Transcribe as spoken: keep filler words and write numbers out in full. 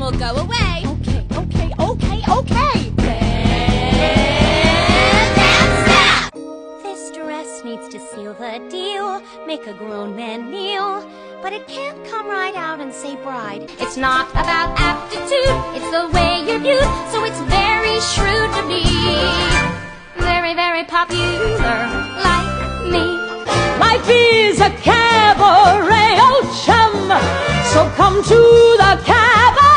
will go away. Okay, okay, okay, okay. This dress needs to seal the deal, make a grown man kneel, but it can't come right out and say bride. It's not about aptitude, it's the way you're viewed, so it's very shrewd to be very, very popular like me. Life is a cabaret, oh chum, so come to the cabaret.